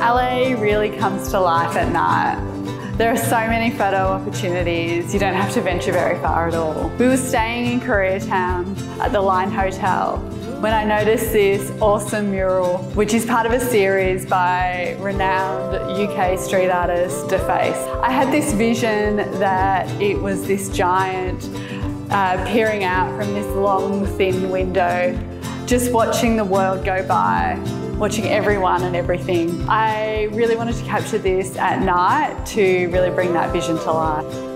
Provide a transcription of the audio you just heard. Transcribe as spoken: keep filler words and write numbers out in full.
L A really comes to life at night. There are so many photo opportunities, you don't have to venture very far at all. We were staying in Koreatown at the Line Hotel when I noticed this awesome mural, which is part of a series by renowned U K street artist Dface. I had this vision that it was this giant uh, peering out from this long, thin window, just watching the world go by, watching everyone and everything. I really wanted to capture this at night to really bring that vision to life.